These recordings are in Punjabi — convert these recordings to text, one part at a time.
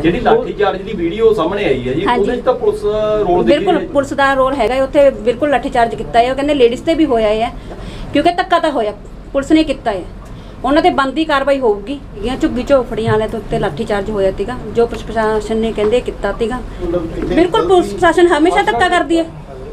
थे। ਜਿਹੜੀ ਲਾਠੀ ਚਾਰਜ ਦੀ ਵੀਡੀਓ ਸਾਹਮਣੇ ਆਈ ਹੈ ਜੀ, ਉਹਦੇ ਵਿੱਚ ਤਾਂ ਪੁਲਿਸ ਰੋਲ ਦਿਖ बिल्कुल पुलिस का रोल है उत्थे, बिल्कुल लाठी चार्ज किया है। कहते लेडीज़ ते भी होया है क्योंकि धक्का तो होया पुलिस ने किया है, उन्होंने बनती कार्रवाई होगी। झुग्गी झोपड़ियां वाले तो उत्ते लाठी चार्ज होया थीगा, जो प्रशासन ने कहते किया थीगा। बिल्कुल पुलिस प्रशासन हमेशा धक्का करती है।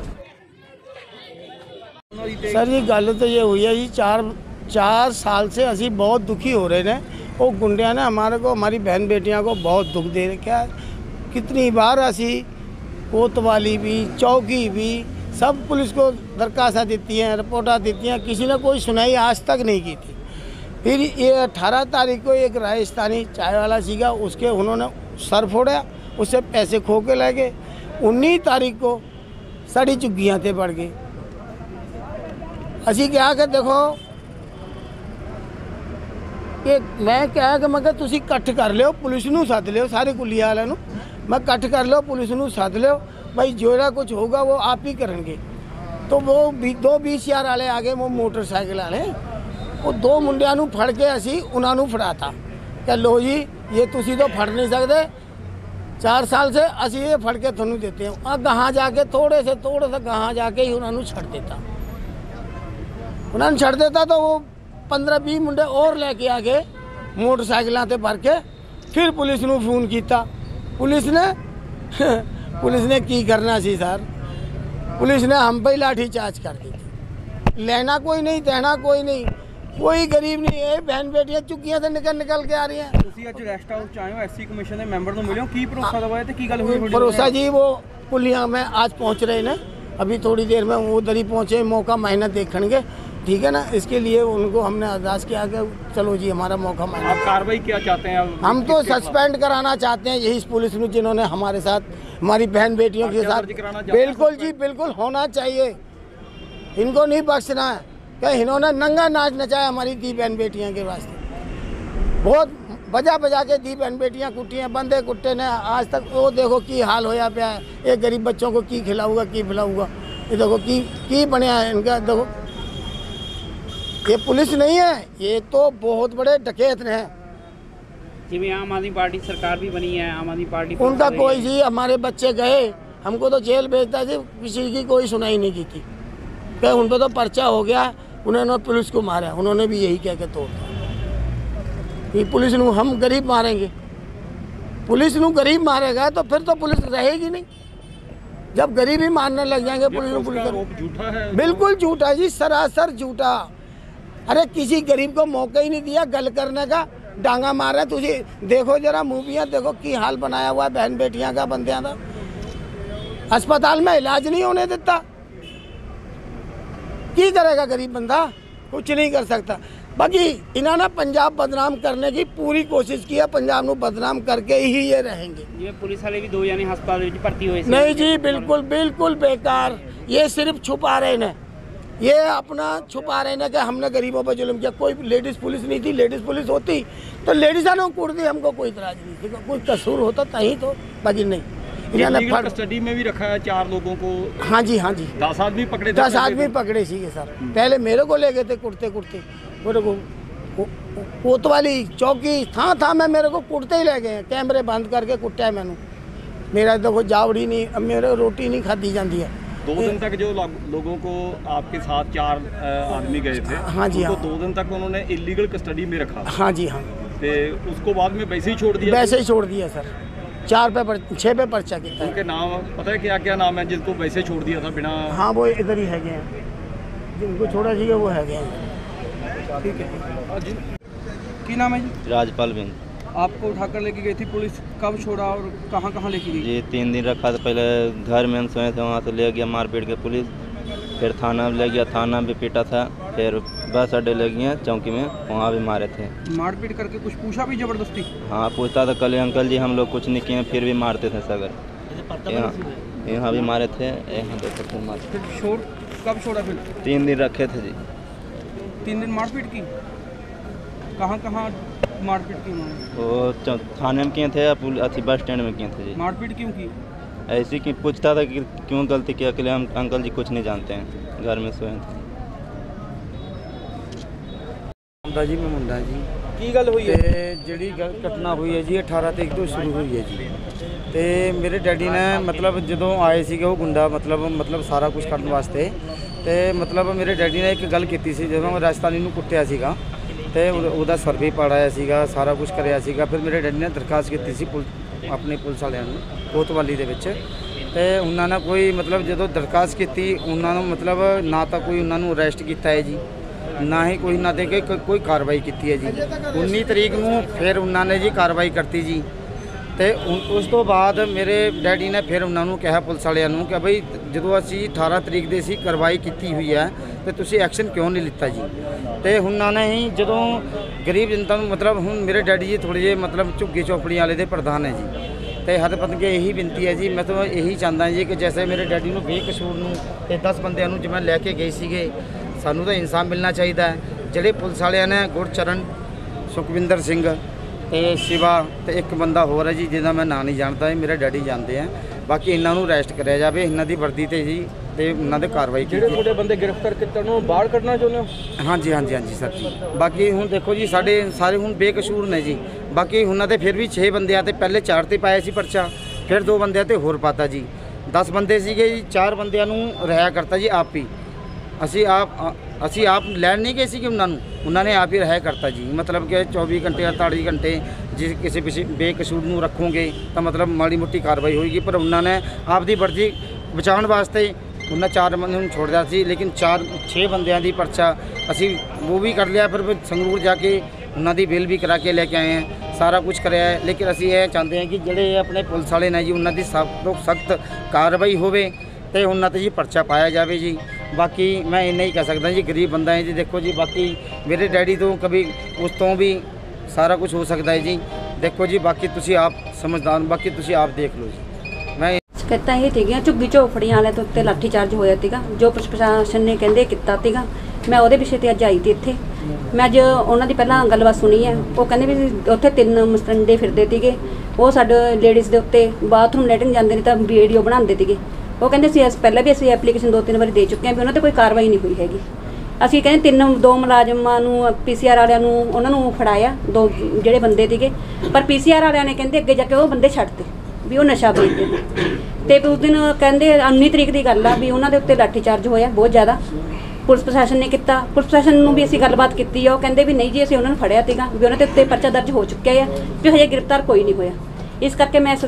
सर जी गल तो ये हुई है जी, चार साल से असी बहुत दुखी हो रहे हैं। वो गुंडिया ने हमारे को, हमारी बहन बेटियां को बहुत दुख दे रखा है। कितनी बार असी कोतवाली भी, चौकी भी, सब पुलिस को दरखास्त देती हैं, रिपोर्टा देती हैं, किसी ने कोई सुनाई आज तक नहीं की थी। फिर ये 18 तारीख को एक राजस्थानी चाय वाला सीगा, उसके उन्होंने सर फोड़ा, उससे पैसे खो के ले गए। 19 तारीख को साड़ी झुग्गियाँ थे बढ़ गई। असी क्या कि देखो कि मैं क्या कि मैं तुसी इकट्ठ कर लियो, पुलिस नूं सद लियो, सारे कुलिया वाले नूं मैं इकट्ठ कर लियो, पुलिस नूं सद लियो, भाई जोड़ा कुछ होगा वो आप ही करेंगे। तो वो 2 20,000 वाले आ गए, वो मोटरसाइकिल वाले, वो 2 मुंडिया नूं फड़ के असी उन्होंने फड़ाता कि लो जी ये तुसी तो फड़ नहीं सकते, 4 साल से असी ये फड़ के थोनू देते हैं। और कहाँ जाके थोड़े से कहाँ जाके ही उन्होंने छड़ देता, उन्होंने छड़ देता। तो वो 15-20 मुंडे और लेके आ गए मोटरसाइकिलों से भर के। फिर पुलिस नूं फोन किया, पुलिस ने की करना सी सर, पुलिस ने हम पे लाठी चार्ज कर दी थी। लेना कोई नहीं, देना कोई नहीं, कोई गरीब नहीं है। बहन बेटियां चुक्कियां से निकल के आ रही हैं। ਤੁਸੀਂ ਅੱਜ ਰੈਸਟ ਹਾਊਸ ਚ ਆਏ ਹੋ, ਐਸਸੀ ਕਮਿਸ਼ਨ ਦੇ ਮੈਂਬਰ ਨੂੰ ਮਿਲਿਓ, ਕੀ ਭਰੋਸਾ ਦਵਾਇਆ ਤੇ ਕੀ ਗੱਲ ਹੋਈ? भरोसा जी वो पुलिया में आज पहुंच रहे हैं, अभी थोड़ी देर में वो उधर ही पहुंचे, मौका महीना देखेंगे, ठीक है ना। इसके लिए उनको हमने अरदास किया कि चलो जी हमारा मौका महीना। आप कार्रवाई क्या चाहते हैं? हम तो सस्पेंड कराना चाहते हैं यही पुलिस में जिन्होंने हमारे साथ, हमारी बहन बेटियों के साथ, बिल्कुल जी बिल्कुल होना चाहिए। इनको नहीं बख्शना है कि इन्होंने नंगा नाच नचाया हमारी दी बहन बेटियों के वास्ते। बहुत बजा के दी बहन बेटियां कुटी हैं, बंदे कुट्टे ने आज तक। वो देखो की हाल होया पे है, एक गरीब बच्चों को की खिलाऊगा, की पिलाऊगा। ये देखो की बनया है इनका। देखो ये पुलिस नहीं है, ये तो बहुत बड़े डकैत हैं। जिम्मे आम आदमी पार्टी सरकार भी बनी है, आम आदमी पार्टी उनका कोई जी, हमारे बच्चे गए, हमको तो जेल भेजता जी, किसी की कोई सुनाई नहीं की थी कि उन पर तो पर्चा हो गया, उन्होंने पुलिस को मारा, उन्होंने भी यही कह के तोड़ कि पुलिस नू हम गरीब मारेंगे। पुलिस नू गरीब मारेगा तो फिर तो पुलिस रहेगी नहीं। जब गरीब ही मारने लग जाएंगे पुलिस झूठा है, बिल्कुल झूठा जी, सरासर झूठा। अरे किसी गरीब को मौका ही नहीं दिया गल करने का, डांगा मार रहे। तुझे देखो जरा मूवियाँ देखो की हाल बनाया हुआ है बहन बेटियां का, बंदियां का। अस्पताल में इलाज नहीं होने देता, की करेगा गरीब बंदा? कुछ नहीं कर सकता। बाकी इन्होंने पंजाब बदनाम करने की पूरी कोशिश की है, पंजाब को बदनाम करके ही ये रहेंगे। ये पुलिस वाले भी 2 जाने अस्पताल में भर्ती हुए। नहीं जी बिल्कुल बिल्कुल बेकार, ये सिर्फ छुपा रहे हैं, ये अपना छुपा रहे हैं कि हमने गरीबों पर जुल्म किया। कोई लेडीज़ पुलिस नहीं थी, लेडीज़ पुलिस होती तो लेडीज़ ने कूट दी, हमको कोई इतराज नहीं थी, कोई कसूर होता तहीं तो, बाकी नहीं। इन्होंने कस्टडी में भी रखा है 4 लोगों को। हाँ जी हाँ जी, 10 आदमी पकड़े, 10 आदमी पकड़े सी सर। पहले मेरे को ले गए थे कुटते मेरे को कोतवाली चौकी था मैं, मेरे को कुटते ही ले गए, कैमरे बंद करके कुटा है मैंने। मेरा देखो जावड़ी नहीं, अब मेरे रोटी नहीं खाती जाती है। 2 दिन तक जो लोगों को आपके साथ 4 आदमी गए थे, हाँ जी, हाँ, 2 दिन तक उन्होंने इलीगल कस्टडी में रखा। हाँ जी हाँ, उसको बाद में वैसे ही छोड़ दिया। वैसे ही छोड़ दिया सर, 6 पे पर्चा किया। उनके नाम पता है क्या क्या नाम है जिनको वैसे छोड़ दिया था बिना? हाँ वो इधर ही है गए, जिनको छोड़ा चाहिए वो है गए। ठीक है, की नाम है जी? राजपाल बिन। आपको उठाकर लेके गई थी पुलिस, कब छोड़ा और कहाँ कहाँ लेके गई? जी 3 दिन रखा था, पहले घर में हम सोए थे, वहाँ से ले गया मारपीट के पुलिस, फिर थाना ले गया, थाना भी पीटा था, फिर बस अड्डे ले गए चौकी में, वहाँ भी मारे थे। मारपीट करके कुछ पूछा भी ज़बरदस्ती? हाँ पूछता था, कल अंकल जी हम लोग कुछ नहीं किए, फिर भी मारते थे सगर। यहाँ भी मारे थे, यहाँ देखते थे मारे। फिर कब छोड़ा फिर? 3 दिन रखे थे जी। 3 दिन मारपीट की? कहाँ कहाँ मारपीट की उन्होंने? वो थाने में किए थे या अथी बस स्टैंड में किए थे जी। मारपीट क्यों की? ऐसी कि पूछता था कि क्यों गलती किया, के लिए हम अंकल जी कुछ नहीं जानते हैं, घर में सोए थे। मुंडा जी मैं मुंडा जी ਕੀ ਗੱਲ ਹੋਈ ਹੈ? ਤੇ ਜਿਹੜੀ ਘਟਨਾ ਹੋਈ ਹੈ ਜੀ 18 ਤਰੀਕ ਤੋਂ ਸ਼ੁਰੂ ਹੋਈ ਹੈ ਜੀ। ਤੇ ਮੇਰੇ ਡੈਡੀ ਨੇ ਮਤਲਬ ਜਦੋਂ ਆਏ ਸੀਗੇ ਉਹ ਗੁੰਡਾ ਮਤਲਬ ਸਾਰਾ ਕੁਝ ਕਰਨ ਵਾਸਤੇ, ਤੇ ਮਤਲਬ ਮੇਰੇ ਡੈਡੀ ਨੇ ਇੱਕ ਗੱਲ ਕੀਤੀ ਸੀ ਜਦੋਂ ਰਾਜਸਥਾਨੀ ਨੂੰ ਕੁੱਟਿਆ ਸੀਗਾ ਤੇ ਉਹਦਾ ਸਰਵੇ ਪਾੜਾਇਆ ਸੀਗਾ, ਸਾਰਾ ਕੁਝ ਕਰਿਆ ਸੀਗਾ। ਫਿਰ ਮੇਰੇ ਡੈਡੀ ਨੇ ਦਰਖਾਸਤ ਕੀਤੀ ਸੀ ਆਪਣੇ ਪੁਲਿਸ ਵਾਲਿਆਂ ਨੂੰ ਕੋਤਵਾਲੀ ਦੇ ਵਿੱਚ, ਤੇ ਉਹਨਾਂ ਨੇ ਕੋਈ ਮਤਲਬ ਜਦੋਂ ਦਰਖਾਸਤ ਕੀਤੀ ਉਹਨਾਂ ਨੂੰ ਮਤਲਬ ਨਾ ਤਾਂ ਕੋਈ ਉਹਨਾਂ ਨੂੰ ਅਰੈਸਟ ਕੀਤਾ ਹੈ ਜੀ, ਨਾ ਹੀ ਕੋਈ ਨਾ ਦੇ ਕੇ ਕੋਈ ਕਾਰਵਾਈ ਕੀਤੀ ਹੈ ਜੀ। 19 ਤਰੀਕ ਨੂੰ ਫਿਰ ਉਹਨਾਂ ਨੇ ਜੀ ਕਾਰਵਾਈ ਕਰਤੀ ਜੀ। ਤੇ ਉਸ ਤੋਂ ਬਾਅਦ ਮੇਰੇ ਡੈਡੀ ਨੇ ਫਿਰ ਉਹਨਾਂ ਨੂੰ ਕਿਹਾ ਪੁਲਿਸ ਵਾਲਿਆਂ ਨੂੰ ਕਿ ਬਈ ਜਦੋਂ ਅਸੀਂ 18 ਤਰੀਕ ਦੇ ਸੀ ਕਾਰਵਾਈ ਕੀਤੀ ਹੋਈ ਹੈ ਤੇ ਤੁਸੀਂ ਐਕਸ਼ਨ ਕਿਉਂ ਨਹੀਂ ਲਿੱਤਾ ਜੀ। ਤੇ ਉਹਨਾਂ ਨੇ ਹੀ ਜਦੋਂ ਗਰੀਬ ਜਨਤਾ ਨੂੰ ਮਤਲਬ ਹੁਣ ਮੇਰੇ ਡੈਡੀ ਜੀ ਥੋੜ੍ਹੇ ਜਿਹੇ ਮਤਲਬ ਝੁੱਗੀ ਚੌਪੜੀ ਵਾਲੇ ਦੇ ਪ੍ਰਧਾਨ ਹੈ ਜੀ। ਤੇ ਹਰ ਬੰਦੇ ਕੇ ਇਹੀ ਬੇਨਤੀ ਹੈ ਜੀ, ਮੈਂ ਤਾਂ ਇਹੀ ਚਾਹੁੰਦਾ ਜੀ ਕਿ ਜੈਸੇ ਮੇਰੇ ਡੈਡੀ ਨੂੰ ਬੇਕਸੂਰ ਨੂੰ ਤੇ 10 ਬੰਦਿਆਂ ਨੂੰ ਜਿਵੇਂ ਲੈ ਕੇ ਗਏ ਸੀਗੇ, ਸਾਨੂੰ ਤਾਂ ਇਨਸਾਫ ਮਿਲਣਾ ਚਾਹੀਦਾ ਹੈ। ਜਿਹੜੇ ਪੁਲਿਸ ਵਾਲਿਆਂ ਨੇ ਗੁਰਚਰਨ, ਸੁਖਵਿੰਦਰ ਸਿੰਘ ਤੇ ਸ਼ਿਵਾ ਤੇ ਇੱਕ ਬੰਦਾ ਹੋਰ ਹੈ ਜੀ ਜਿਹਦਾ ਮੈਂ ਨਾਂ ਨਹੀਂ ਜਾਣਦਾ, ਮੇਰੇ ਡੈਡੀ ਜਾਣਦੇ ਆ। ਬਾਕੀ ਇਹਨਾਂ ਨੂੰ ਅਰੈਸਟ ਕਰਿਆ ਜਾਵੇ, ਇਹਨਾਂ ਦੀ ਵਰਦੀ ਤੇ ਜੀ ਤੇ ਉਹਨਾਂ ਦੇ ਕਾਰਵਾਈ ਕੀਤੀ। ਜਿਹੜੇ ਤੁਹਾਡੇ ਬੰਦੇ ਗ੍ਰਿਫਤਾਰ ਕੀਤੇ ਉਹਨਾਂ ਨੂੰ ਬਾਹਰ ਕੱਢਣਾ ਚਾਹੁੰਦੇ ਹੋ? ਹਾਂਜੀ ਸਰ ਜੀ। ਬਾਕੀ ਹੁਣ ਦੇਖੋ ਜੀ ਸਾਡੇ ਸਾਰੇ ਹੁਣ ਬੇਕਸੂਰ ਨੇ ਜੀ। ਬਾਕੀ ਉਹਨਾਂ ਦੇ ਫਿਰ ਵੀ 6 ਬੰਦਿਆਂ ਤੇ ਪਹਿਲੇ 4 ਤੇ ਪਾਇਆ ਸੀ ਪਰਚਾ, ਫਿਰ 2 ਬੰਦਿਆਂ ਤੇ ਹੋਰ ਪਾਤਾ ਜੀ। 10 ਬੰਦੇ ਸੀਗੇ ਜੀ, 4 ਬੰਦਿਆਂ ਨੂੰ ਰਿਹਾ ਕਰਤਾ ਜੀ ਆਪ ਹੀ। ਅਸੀਂ ਆਪ ਲੈਣ ਨਹੀਂ ਗਏ ਸੀ ਕਿ ਉਹਨਾਂ ਨੇ ਆਪ ਹੀ ਰਿਹਾ ਕਰਤਾ ਜੀ। ਮਤਲਬ ਕਿ 24 ਘੰਟੇ 48 ਘੰਟੇ ਜੇ ਕਿਸੇ ਬੇਕਸੂਰ ਨੂੰ ਰੱਖੋਗੇ ਤਾਂ ਮਤਲਬ ਮਾੜੀ ਮੋਟੀ ਕਾਰਵਾਈ ਹੋਏਗੀ, ਪਰ ਉਹਨਾਂ ਨੇ ਆਪ ਦੀ ਵਰਦੀ ਬਚਾਉਣ ਵਾਸਤੇ ਉਹਨਾਂ 4 ਬੰਦਿਆਂ ਨੂੰ ਛੋੜ ਦਿਆ ਸੀ। ਲੇਕਿਨ 6 ਬੰਦਿਆਂ ਦੀ ਪਰਚਾ ਅਸੀਂ ਉਹ ਵੀ ਕਰ ਲਿਆ, ਫਿਰ ਸੰਗਰੂਰ ਜਾ ਕੇ ਉਹਨਾਂ ਦੀ ਬਿੱਲ ਵੀ ਕਰਾ ਕੇ ਲੈ ਕੇ ਆਏ हैं, ਸਾਰਾ ਕੁਝ ਕਰਿਆ ਹੈ। ਲੇਕਿਨ ਅਸੀਂ ਇਹ ਚਾਹੁੰਦੇ ਹਾਂ ਕਿ ਜਿਹੜੇ ਆਪਣੇ ਪੁਲਿਸ ਵਾਲੇ ਨੇ ਜੀ ਉਹਨਾਂ ਦੀ ਸਖਤ ਤੋਂ ਸਖਤ ਕਾਰਵਾਈ ਹੋਵੇ ਤੇ ਉਹਨਾਂ ਤੇ ਜੀ ਪਰਚਾ ਪਾਇਆ ਜਾਵੇ ਜੀ। ਬਾਕੀ ਮੈਂ ਇੰਨਾ ਹੀ ਕਹਿ ਸਕਦਾ ਜੀ, ਗਰੀਬ ਬੰਦਾ ਹੈ ਜੀ। ਦੇਖੋ ਜੀ ਬਾਕੀ ਮੇਰੇ ਡੈਡੀ ਤੋਂ ਕभी ਉਸ ਤੋਂ ਵੀ ਸਾਰਾ ਕੁਝ ਹੋ ਸਕਦਾ ਹੈ ਜੀ। ਦੇਖੋ ਜੀ ਬਾਕੀ ਤੁਸੀਂ ਆਪ ਸਮਝਦਾਰ, ਬਾਕੀ ਤੁਸੀਂ ਆਪ ਦੇਖ ਲਓ ਜੀ। ਮੈਂ ਸ਼ਿਕਾਇਤਾਂ ਇਹ ਸੀਗੀਆਂ ਝੁੱਗੀ ਝੋਪੜੀਆਂ ਵਾਲੇ ਤੋਂ ਉੱਤੇ ਲਾਠੀ ਚਾਰਜ ਹੋਇਆ ਸੀਗਾ, ਜੋ ਪ੍ਰਸ਼ਾਸਨ ਨੇ ਕਹਿੰਦੇ ਕੀਤਾ ਸੀਗਾ। ਮੈਂ ਉਹਦੇ ਵਿਸ਼ੇ ਤੇ ਅੱਜ ਆਈ ਸੀ ਇੱਥੇ। ਮੈਂ ਅੱਜ ਉਹਨਾਂ ਦੀ ਪਹਿਲਾਂ ਗੱਲਬਾਤ ਸੁਣੀ ਹੈ। ਉਹ ਕਹਿੰਦੇ ਵੀ ਉੱਥੇ 3 ਮਸਟੰਡੇ ਫਿਰਦੇ ਸੀਗੇ, ਉਹ ਸਾਡੇ ਲੇਡੀਜ਼ ਦੇ ਉੱਤੇ ਬਾਥਰੂਮ ਲੈਟਰਿੰਗ ਜਾਂਦੇ ਨੇ ਤਾਂ ਵੀਡੀਓ ਬਣਾਉਂਦੇ ਸੀਗੇ। ਉਹ ਕਹਿੰਦੇ ਸੀ ਪਹਿਲਾਂ ਵੀ ਅਸੀਂ ਐਪਲੀਕੇਸ਼ਨ 2-3 ਵਾਰੀ ਦੇ ਚੁੱਕੇ ਹਾਂ ਵੀ ਉਹਨਾਂ ਤੇ ਕੋਈ ਕਾਰਵਾਈ ਨਹੀਂ ਹੋਈ ਹੈਗੀ। ਅਸੀਂ ਕਹਿੰਦੇ 2 ਮੁਲਾਜ਼ਮਾਂ ਨੂੰ PCR ਵਾਲਿਆਂ ਨੂੰ ਉਹਨਾਂ ਨੂੰ ਫੜਾਇਆ, 2 ਜਿਹੜੇ ਬੰਦੇ ਸੀਗੇ, ਪਰ PCR ਵਾਲਿਆਂ ਨੇ ਕਹਿੰਦੇ ਅੱਗੇ ਜਾ ਕੇ ਉਹ ਬੰਦੇ ਛੱਡਤੇ ਵੀ ਉਹ ਨਸ਼ਾ ਵੇਚਦੇ ਨੇ। ਤੇ ਉਸ ਦਿਨ ਕਹਿੰਦੇ 19 ਤਰੀਕ ਦੀ ਗੱਲ ਆ ਵੀ ਉਹਨਾਂ ਦੇ ਉੱਤੇ ਲਾਠੀ ਚਾਰਜ ਹੋਇਆ ਬਹੁਤ ਜ਼ਿਆਦਾ, ਪੁਲਿਸ ਪ੍ਰਸ਼ਾਸਨ ਨੇ ਕੀਤਾ। ਪੁਲਿਸ ਪ੍ਰਸ਼ਾਸਨ ਨੂੰ ਵੀ ਅਸੀਂ ਗੱਲਬਾਤ ਕੀਤੀ ਆ, ਉਹ ਕਹਿੰਦੇ ਵੀ ਨਹੀਂ ਜੀ ਅਸੀਂ ਉਹਨਾਂ ਨੂੰ ਫੜਿਆ ਸੀਗਾ ਵੀ ਉਹਨਾਂ ਦੇ ਉੱਤੇ ਪਰਚਾ ਦਰਜ ਹੋ ਚੁੱਕਿਆ ਆ ਵੀ ਹਜੇ ਗ੍ਰਿਫਤਾਰ ਕੋਈ ਨਹੀਂ ਹੋਇਆ। ਇਸ ਕਰਕੇ ਮੈਂ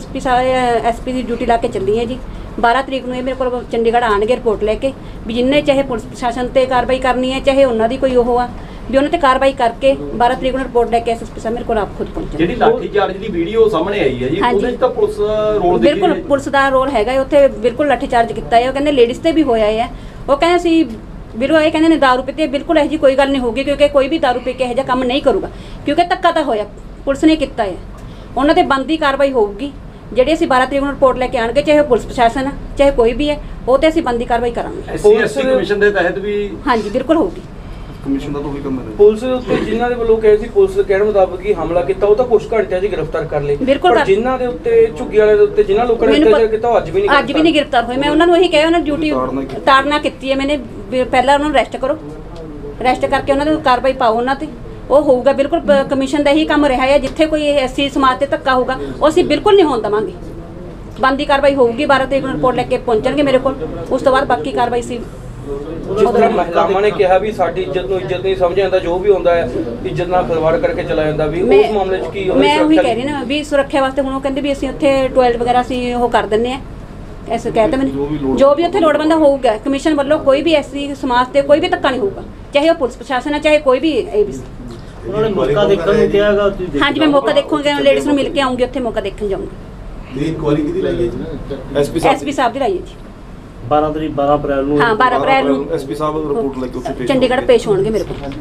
SP ਦੀ ਡਿਊਟੀ ਲਾ ਕੇ ਚੱਲੀ ਹਾਂ ਜੀ। 12 ਤਰੀਕ ਨੂੰ ਇਹ ਮੇਰੇ ਕੋਲ ਚੰਡੀਗੜ੍ਹ ਆਣਗੇ ਰਿਪੋਰਟ ਲੈ ਕੇ ਵੀ ਜਿੰਨੇ ਚਾਹੇ ਪੁਲਿਸ ਪ੍ਰਸ਼ਾਸਨ ਤੇ ਕਾਰਵਾਈ ਕਰਨੀ ਹੈ, ਚਾਹੇ ਉਹਨਾਂ ਦੀ ਕੋਈ ਉਹ ਆ ਵੀ ਉਹਨਾਂ ਤੇ ਕਾਰਵਾਈ ਕਰਕੇ 12 ਤਰੀਕ ਨੂੰ ਰਿਪੋਰਟ ਲੈ ਕੇ SP ਸਾਹਿਬ ਮੇਰੇ ਕੋਲ ਆਪ ਖੁਦ ਪਹੁੰਚੇ। ਜਿਹੜੀ ਲਾਠੀ ਚਾਰਜ ਦੀ ਵੀਡੀਓ ਸਾਹਮਣੇ ਆਈ ਹੈ ਜੀ, ਉਹਦੇ ਵਿੱਚ ਤਾਂ ਪੁਲਿਸ ਰੋਲ ਦੀ ਬਿਲਕੁਲ ਪੁਲਿਸ ਦਾ ਰੋਲ ਹੈਗਾ ਉੱਥੇ, ਬਿਲਕੁਲ ਲਾਠੀ ਚਾਰਜ ਕੀਤਾ ਹੈ। ਉਹ ਕਹਿੰਦੇ ਲੇਡੀਜ਼ ਤੇ ਵੀ ਹੋਇਆ ਹੈ। ਉਹ ਕਹਿੰਦੇ ਅਸੀਂ ਬਿਲਕੁਲ ਇਹ ਕਹਿੰਦੇ ਨੇ ਦਾਰੂ ਪੀਤੀ, ਬਿਲਕੁਲ ਇਹੋ ਜਿਹੀ ਕੋਈ ਗੱਲ ਨਹੀਂ ਹੋਗੀ, ਕਿਉਂਕਿ ਕੋਈ ਵੀ ਦਾਰੂ ਪੀ ਕੇ ਇਹੋ ਜਿਹਾ ਕੰਮ ਨਹੀਂ ਕਰੂਗਾ, ਕਿਉਂਕਿ ਧੱਕਾ ਤਾਂ ਹੋਇਆ ਪੁਲਿਸ ਨੇ ਕੀਤਾ ਹੈ। ਉਹਨਾਂ ਤੇ ਬਣਦੀ ਕਾਰਵਾਈ ਹੋਊਗੀ। ਜਿਹੜੀ ਅਸੀਂ 12 ਤਰੀਕ ਨੂੰ ਰਿਪੋਰਟ ਲੈ ਕੇ ਆਣਗੇ, ਚਾਹੇ ਪੁਲਿਸ ਪ੍ਰਸ਼ਾਸਨ ਆ ਚਾਹੇ ਕੋਈ ਵੀ ਹੈ, ਉਹ ਤੇ ਅਸੀਂ ਬਣਦੀ ਕਾਰਵਾਈ ਕਰਾਂਗੇ। SC ਕਮਿਸ਼ਨ ਦੇ ਤਹਿਤ ਵੀ ਹਾਂਜੀ ਬਿਲਕੁਲ ਹੋਊਗੀ। ਕਮਿਸ਼ਨ ਦਾ ਤਾਂ ਉਹੀ ਕੰਮ ਹੈ। ਪੁਲਿਸ ਦੇ ਉੱਤੇ ਜਿਨ੍ਹਾਂ ਦੇ ਵੱਲੋਂ ਕਹੇ ਸੀ ਪੁਲਿਸ ਦੇ ਕਹਿਣ ਮੁਤਾਬਕ ਹੀ ਹਮਲਾ ਕੀਤਾ, ਉਹ ਤਾਂ ਕੁਝ ਘੰਟਿਆਂ 'ਚ ਗ੍ਰਿਫਤਾਰ ਕਰ ਲਏ। ਪਰ ਜਿਨ੍ਹਾਂ ਦੇ ਉੱਤੇ ਝੁੱਗੀ ਵਾਲੇ ਦੇ ਉੱਤੇ ਜਿਨ੍ਹਾਂ ਲੋਕਾਂ ਨੇ ਅਤਿਆਚਾਰ ਕੀਤਾ ਉਹ ਅੱਜ ਵੀ ਨਹੀਂ ਗ੍ਰਿਫਤਾਰ ਹੋਏ। ਮੈਂ ਉਹਨਾਂ ਨੂੰ ਇਹੀ ਕਿਹਾ, ਉਹਨਾਂ ਡਿਊਟੀ ਤਾੜਨਾ ਕੀਤੀ ਹੈ ਮੈਨੇ, ਪਹਿਲਾਂ ਉਹਨਾਂ ਨੂੰ ਅਰੈਸਟ ਕਰੋ, ਅਰੈਸਟ ਕਰਕੇ ਉਹਨਾਂ ਨੂੰ ਕਾਰਵਾਈ ਪਾਓ ਉਹਨਾਂ ਤੇ, ਉਹ ਹੋਊਗਾ। ਬਿਲਕੁਲ ਕਮਿਸ਼ਨ ਦਾ ਇਹੀ ਕੰਮ ਰਿਹਾ ਹੈ। ਜਿੱਥੇ ਕੋਈ SC ਸਮਾਜ ਤੇ ਧੱਕਾ ਹੋਊਗਾ ਉਹ ਅਸੀਂ ਬਿਲਕੁਲ ਨਹੀਂ ਹੋਣ ਦੇਵਾਂਗੇ। ਬਣਦੀ ਕਾਰਵਾਈ ਹੋਊਗੀ। 12 ਤਰੀਕ ਨੂੰ ਰਿਪੋਰਟ ਲੈ ਕੇ ਪਹੁੰਚਣਗੇ ਮੇਰੇ ਕੋਲ, ਉਸ ਤੋਂ ਬਾਅਦ ਬਾਕੀ ਕਾਰਵਾਈ ਸੀ। ਜਿਸ ਤਰ੍ਹਾਂ ਮਹਿਲਾਵਾਂ ਨੇ ਕਿਹਾ ਵੀ ਸਾਡੀ ਇੱਜ਼ਤ ਨੂੰ ਇੱਜ਼ਤ ਨਹੀਂ ਸਮਝਿਆ ਜਾਂਦਾ, ਜੋ ਵੀ ਹੁੰਦਾ ਹੈ ਇੱਜ਼ਤ ਨਾਲ ਖਿਲਵਾੜ ਕਰਕੇ ਚਲਾ ਜਾਂਦਾ, ਵੀ ਉਸ ਮਾਮਲੇ 'ਚ ਕੀ ਮੈਂ ਉਹੀ ਕਹਿ ਰਹੀ ਨਾ ਵੀ ਸੁਰੱਖਿਆ ਵਾਸਤੇ ਹੁਣ ਉਹ ਕਹਿੰਦੇ ਵੀ ਅਸੀਂ ਉੱਥੇ ਟਾਇਲਟ ਵਗੈਰਾ ਅਸੀਂ ਉਹ ਕਰ ਦਿੰਦੇ ਆ। ਐਸੇ ਕਹਿ ਤਾ ਮੈਨੂੰ, ਜੋ ਵੀ ਉੱਥੇ ਲੋੜਵੰਦ ਹੋਊਗਾ ਕਮਿਸ਼ਨ ਵੱਲੋਂ ਕੋਈ ਵੀ SC ਸਮਾਜ ਤੇ ਕੋਈ ਵੀ ਧੱਕਾ ਨਹੀਂ ਹੋਊਗਾ, ਚਾਹੇ ਉਹ ਪੁਲਿਸ ਪ੍ਰਸ਼ਾਸਨ ਹੈ ਚਾਹੇ ਕੋਈ ਵੀ ABC। ਉਹਨਾਂ ਨੇ ਮੌਕਾ ਦੇਖਣ ਨੂੰ ਕਿਹਾ ਹੈਗਾ। ਹਾਂਜੀ ਮੈਂ ਮੌਕਾ ਦੇਖੂੰਗਾ, ਲੇਡੀਜ਼ ਨੂੰ ਮਿਲ ਕੇ ਆਉਂਗੀ, ਉੱਥੇ ਮੌਕਾ ਦੇਖਣ ਜਾਊਂਗੀ। ਇਨਕੁਆਇਰੀ ਕਿਹਦੀ ਲਾਈ ਹੈ ਜੀ? SP ਸਾਹਿਬ ਦੀ ਲਾਈ ਹੈ ਜੀ। 12 ਅਪ੍ਰੈਲ ਨੂੰ। ਹਾਂ 12 ਅਪ੍ਰੈਲ ਨੂੰ SP ਸਾਹਿਬ ਰਿਪੋਰਟ ਲੈ ਕੇ ਉੱਥੇ ਚੰਡੀਗੜ੍ਹ ਪੇਸ਼ ਹੋਣਗੇ ਮੇਰੇ ਕੋਲ।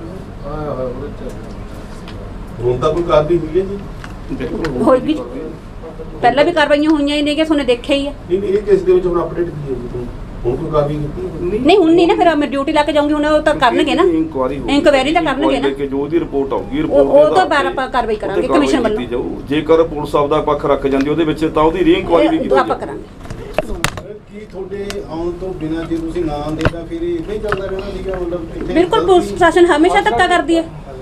ਹੁਣ ਤਾਂ ਕੋਈ ਕਾਰਵਾਈ ਹੋਈ ਹੈ ਜੀ? ਹੋਏਗੀ, ਪਹਿਲਾਂ ਵੀ ਕਾਰਵਾਈਆਂ ਹੋਈਆਂ ਹੀ ਨੇ ਕਿ ਤੁਹਾਨੂੰ ਦੇਖਿਆ ਹੀ ਹੈ। ਨਹੀਂ ਇਹ ਕੇਸ ਦੇ ਵਿੱਚ ਹੁਣ ਅਪਡੇਟ ਕੀ ਹੈ ਜੀ? ਹੁਣ ਕੋਈ ਕਾਰਵਾਈ ਕੀਤੀ ਨਹੀਂ ਹੁਣ ਨਹੀਂ ਨਾ, ਫਿਰ ਮੈਂ ਡਿਊਟੀ ਲਾ ਕੇ ਜਾਊਂਗੀ, ਹੁਣ ਉਹ ਤਾਂ ਕਰਨਗੇ ਨਾ, ਇਨਕੁਆਇਰੀ ਤਾਂ ਕਰਨਗੇ ਨਾ, ਜੋ ਉਹਦੀ ਰਿਪੋਰਟ ਆਊਗੀ ਉਹ ਤਾਂ ਬਾਰ ਆਪਾਂ ਕਾਰਵਾਈ ਕਰਾਂਗੇ ਕਮਿਸ਼ਨ ਵੱਲੋਂ। ਜੇਕਰ ਪੁਲਿਸ ਆਪਦਾ ਪੱਖ ਰੱਖ ਜਾਂਦੀ ਉਹਦੇ ਵਿੱਚ ਤਾਂ ਉਹਦੀ ਰੀ-ਇਨਕੁਆਇਰੀ ਵੀ ਕੀਤੀ ਆਪਾਂ ਕਰਾਂਗੇ। ਕੀ ਤੁਹਾਡੇ ਆਉਣ ਤੋਂ ਬਿਨਾਂ ਜੇ ਤੁਸੀਂ ਨਾ ਆਉਂਦੇ ਤਾਂ ਫਿਰ ਇਦਾਂ ਹੀ ਚੱਲਦਾ ਰਹਿਣਾ ਸੀਗਾ? ਮਤਲਬ ਬਿਲਕੁਲ ਪੁਲਿਸ ਪ੍ਰਸ਼ਾਸਨ ਹਮੇਸ਼ਾ ਧੱਕਾ ਕਰਦੀ ਹੈ।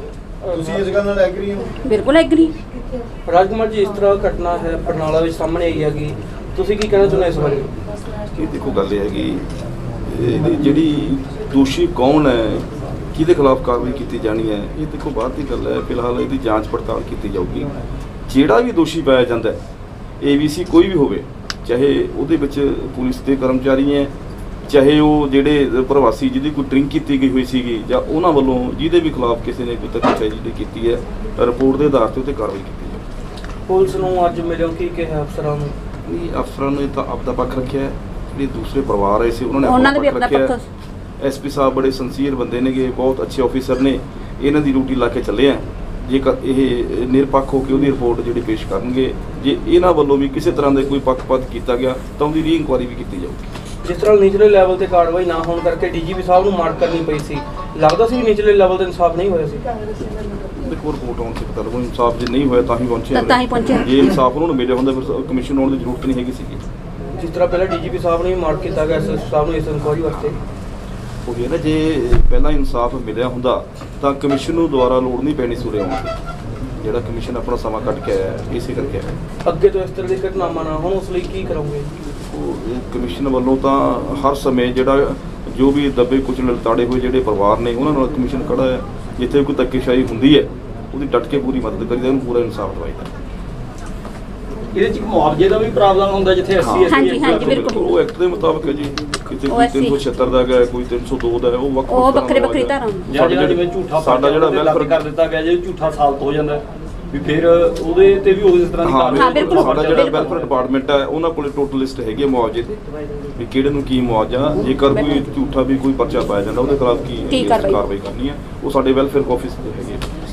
ਤੁਸੀਂ ਇਸ ਗੱਲ ਨਾਲ ਐਗਰੀ ਹੋ? ਬਿਲਕੁਲ ਐਗਰੀ। ਰਾਜਕੁਮਾਰ ਜੀ, ਇਸ ਤਰ੍ਹਾਂ ਘਟਨਾ ਹੈ ਬਰਨਾਲਾ ਵਿੱਚ ਸਾਹਮਣੇ ਆਈ ਹੈਗੀ, ਤੁਸੀਂ ਕੀ ਕਹਿਣਾ ਚਾਹੁੰਦੇ ਇਸ ਬਾਰੇ? ਇਹ ਦੇਖੋ ਗੱਲ ਇਹ ਹੈਗੀ, ਇਹਦੀ ਜਿਹੜੀ ਦੋਸ਼ੀ ਕੌਣ ਹੈ, ਕਿਹਦੇ ਖਿਲਾਫ ਕਾਰਵਾਈ ਕੀਤੀ ਜਾਣੀ ਹੈ, ਇਹ ਦੇਖੋ ਬਾਅਦ ਦੀ ਗੱਲ ਹੈ। ਫਿਲਹਾਲ ਇਹਦੀ ਜਾਂਚ ਪੜਤਾਲ ਕੀਤੀ ਜਾਊਗੀ। ਜਿਹੜਾ ਵੀ ਦੋਸ਼ੀ ਪਾਇਆ ਜਾਂਦਾ ਹੈ, ABC ਕੋਈ ਵੀ ਹੋਵੇ, ਚਾਹੇ ਉਹਦੇ ਵਿੱਚ ਪੁਲਿਸ ਦੇ ਕਰਮਚਾਰੀ ਹੈ, ਚਾਹੇ ਉਹ ਜਿਹੜੇ ਪ੍ਰਵਾਸੀ ਜਿਹਦੀ ਕੋਈ ਡਰਿੰਕ ਕੀਤੀ ਗਈ ਹੋਈ ਸੀਗੀ, ਜਾਂ ਉਹਨਾਂ ਵੱਲੋਂ ਜਿਹਦੇ ਵੀ ਖਿਲਾਫ ਕਿਸੇ ਨੇ ਕੋਈ ਧੱਕਾਸ਼ਾਹੀ ਜਿਹੜੀ ਕੀਤੀ ਹੈ, ਰਿਪੋਰਟ ਦੇ ਆਧਾਰ ਤੇ ਉੱਤੇ ਕਾਰਵਾਈ ਕੀਤੀ ਜਾਊਗੀ। ਪੁਲਿਸ ਨੂੰ ਅੱਜ ਮਿਲਿਓ ਕੀ ਕਿਹਾ ਅਫਸਰਾਂ ਨੂੰ? ਨਹੀਂ, ਅਫਸਰਾਂ ਨੇ ਤਾਂ ਆਪਦਾ ਪੱਖ ਰੱਖਿਆ ਹੈ, ਜਿਹੜੇ ਦੂਸਰੇ ਪਰਿਵਾਰ ਆਏ ਸੀ ਉਹਨਾਂ ਨੇ ਉਹਨਾਂ ਨੇ ਵੀ ਆਪਣਾ ਰੱਖਿਆ। ਪੱਖ SP ਸਾਹਿਬ ਬੜੇ ਸਿੰਸੀਅਰ ਬੰਦੇ ਨੇਗੇ, ਬਹੁਤ ਅੱਛੇ ਆਫੀਸਰ ਨੇ, ਇਹਨਾਂ ਦੀ ਡਿਊਟੀ ਲਾ ਕੇ ਚੱਲੇ ਆ। ਜੇਕਰ ਇਹ ਨਿਰਪੱਖ ਹੋ ਕੇ ਉਹਦੀ ਰਿਪੋਰਟ ਜਿਹੜੀ ਪੇਸ਼ ਕਰਨਗੇ, ਜੇ ਇਹਨਾਂ ਵੱਲੋਂ ਵੀ ਕਿਸੇ ਤਰ੍ਹਾਂ ਦੇ ਕੋਈ ਪੱਖਪਾਤ ਕੀਤਾ ਗਿਆ ਤਾਂ ਉਹਦੀ ਰੀ ਇਨਕੁਆਇਰੀ ਵੀ ਕੀਤੀ ਜਾਊਗੀ। ਜਿਸ ਤਰ੍ਹਾਂ ਨਿਚਲੇ ਲੈਵਲ ਤੇ ਕਾਰਵਾਈ ਨਾ ਹੋਣ ਕਰਕੇ DGP ਸਾਹਿਬ ਨੂੰ ਮਾਰ ਕਰਨੀ ਪਈ ਸੀ, ਲੱਗਦਾ ਸੀ ਵੀ ਨਿਚਲੇ ਲੈਵਲ ਤੇ ਇਨਸਾਫ ਨਹੀਂ ਹੋਇਆ ਸੀ? ਦੇਖੋ ਰਿਪੋਰਟ ਆਉਣ ਤੇ ਪਤਾ ਲੱਗੂ, ਇਨਸਾਫ ਜੇ ਨਹੀਂ ਹੋਇਆ ਤਾਂ ਹੀ ਪਹੁੰਚੇ। ਤਾਂ ਹੀ ਪਹੁੰਚੇ। ਜੇ ਇਨਸਾਫ ਉਹਨਾਂ ਨੂੰ ਮਿਲਿਆ ਹੁੰਦਾ ਫਿਰ ਕਮਿਸ਼ਨ ਆਉਣ ਦੀ ਜ਼ਰੂਰਤ ਨਹੀਂ ਹੈਗੀ ਸੀਗੀ। ਜਿਸ ਤਰ੍ਹਾਂ ਪਹਿਲਾਂ DGP ਸਾਹਿਬ ਨੂੰ ਵੀ ਮਾਰ ਕੀਤਾ ਗਿਆ, SS ਸਾਹਿਬ ਨੂੰ ਇਸ ਇਨਕੁਆਇਰੀ ਵਾਸਤੇ ਉਹ ਵੀ ਨਾ, ਜੇ ਪਹਿਲਾਂ ਇਨਸਾਫ ਮਿਲਿਆ ਹੁੰਦਾ ਤਾਂ ਕਮਿਸ਼ਨ ਨੂੰ ਦੁਬਾਰਾ ਲੋੜ ਨਹੀਂ ਪੈਣੀ ਸੂਰੇ ਆਉਣ ਦੀ। ਜਿਹੜਾ ਕਮਿਸ਼ਨ ਆਪਣਾ ਸਮਾਂ ਕੱਢ ਕੇ ਆਇਆ ਇਸੇ ਕਰਕੇ ਆਇਆ। ਅੱਗੇ ਤੋਂ ਇਸ ਤਰ੍ਹਾਂ ਦੀ ਘਟਨਾਵਾਂ ਨਾ ਹੋਣ, ਉਸ ਲਈ ਕੀ ਕਰੋਗੇ? ਕਮਿਸ਼ਨ ਵੱਲੋਂ ਤਾਂ ਹਰ ਸਮੇਂ ਜਿਹੜਾ ਜੋ ਵੀ ਦੱਬੇ ਕੁਚਲੇ ਲਤਾੜੇ ਹੋਏ ਜਿਹੜੇ ਪਰਿਵਾਰ ਨੇ ਉਹਨਾਂ ਨਾਲ ਕਮਿਸ਼ਨ ਖੜਾ ਹੈ। ਜਿੱਥੇ ਕੋਈ ਧੱਕੇਸ਼ਾਹੀ ਹੁੰਦੀ ਹੈ ਉਹਦੀ ਡਟ ਕੇ ਪੂਰੀ ਮਦਦ ਕਰੀਦਾ, ਉਹਨੂੰ ਪੂਰਾ ਇਨਸਾਫ ਦਵਾਈਦਾ। ਇਹਦੇ ਚ ਮੁਆਵਜ਼ੇ ਦਾ ਵੀ ਪ੍ਰਾਵਧਾਨ ਹੁੰਦਾ ਜਿੱਥੇ ਹਾਂਜੀ, ਹਾਂਜੀ, ਬਿਲਕੁਲ। ਉਹ ਐਕਟ ਦੇ ਮੁਤਾਬਕ ਹੈ ਜੀ, ਕਿਤੇ ਕੋਈ 376 ਦਾ ਹੈ, ਕੋਈ 302 ਦਾ ਹੈ, ਉਹ ਵੱਖਰੇ ਵੱਖਰੀ ਧਾਰਾ ਜਿਹੜਾ ਜਿਵੇਂ ਝੂਠਾ ਸਾਡਾ ਜਿਹੜਾ ਵੈਲਫੇਅਰ ਕਰ ਦਿੱਤਾ ਗਿਆ, ਜੇ ਝੂਠਾ ਸਾਬਤ ਹੋ ਜਾਂਦਾ ਵੀ ਫਿਰ ਉਹਦੇ ਤੇ ਵੀ ਉਸ ਤਰ੍ਹਾਂ ਦੀ ਬਿਲਕੁਲ। ਸਾਡਾ ਜਿਹੜਾ ਵੈਲਫੇਅਰ ਡਿਪਾਰਟਮੈਂਟ ਹੈ ਉਹਨਾਂ ਕੋਲੇ ਟੋਟਲ ਲਿਸਟ ਹੈਗੀ ਹੈ ਮੁਆਵਜ਼ੇ ਦੀ, ਵੀ ਕਿਹੜੇ ਨੂੰ ਕੀ ਮੁਆਵਜ਼ਾ, ਜੇਕਰ ਕੋਈ ਝੂਠਾ ਵੀ ਕੋਈ ਪਰਚਾ ਪਾਇਆ ਜਾਂਦਾ ਉਹਦੇ ਖਿਲਾਫ ਕੀ ਕਾਰਵਾਈ ਕਰਨੀ ਹੈ, ਉਹ ਸਾਡੇ ਵੈਲਫੇਅਰ ਆਫਿਸ ਤੇ ਹੈਗੀ ਹੈ।